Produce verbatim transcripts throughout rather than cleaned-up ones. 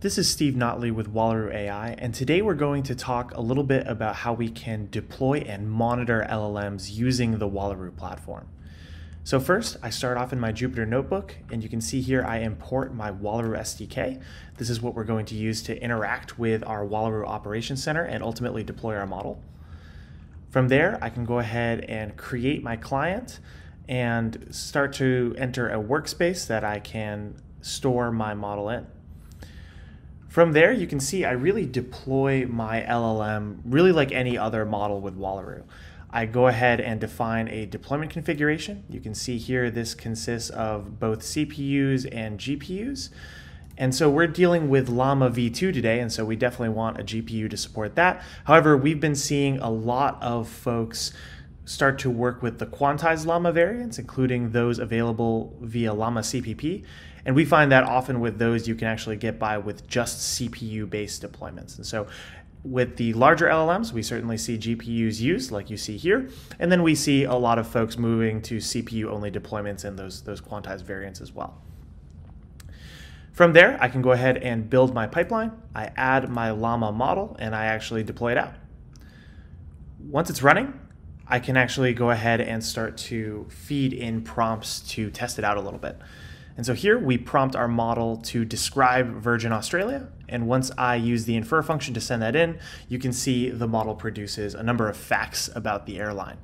This is Steve Notley with Wallaroo A I, and today we're going to talk a little bit about how we can deploy and monitor L L Ms using the Wallaroo platform. So first, I start off in my Jupyter Notebook, and you can see here I import my Wallaroo S D K. This is what we're going to use to interact with our Wallaroo Operations Center and ultimately deploy our model. From there, I can go ahead and create my client and start to enter a workspace that I can store my model in. From there, you can see I really deploy my L L M really like any other model with Wallaroo. I go ahead and define a deployment configuration. You can see here this consists of both C P Us and G P Us. And so we're dealing with Llama V two today, and so we definitely want a G P U to support that. However, we've been seeing a lot of folks start to work with the quantized Llama variants, including those available via Llama C P P. And we find that often with those you can actually get by with just C P U-based deployments. And so with the larger L L Ms, we certainly see G P Us used, like you see here. And then we see a lot of folks moving to C P U-only deployments and those, those quantized variants as well. From there, I can go ahead and build my pipeline. I add my Llama model, and I actually deploy it out. Once it's running, I can actually go ahead and start to feed in prompts to test it out a little bit. And so here we prompt our model to describe Virgin Australia. And once I use the infer function to send that in, you can see the model produces a number of facts about the airline.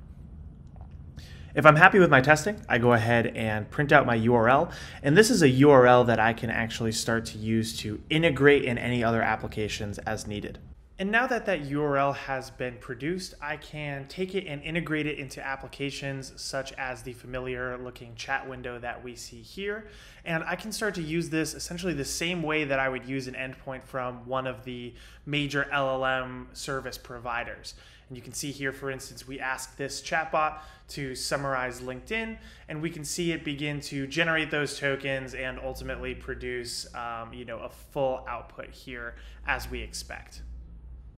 If I'm happy with my testing, I go ahead and print out my U R L. And this is a U R L that I can actually start to use to integrate in any other applications as needed. And now that that U R L has been produced, I can take it and integrate it into applications such as the familiar looking chat window that we see here. And I can start to use this essentially the same way that I would use an endpoint from one of the major L L M service providers. And you can see here, for instance, we ask this chatbot to summarize LinkedIn, and we can see it begin to generate those tokens and ultimately produce um, you know, a full output here as we expect.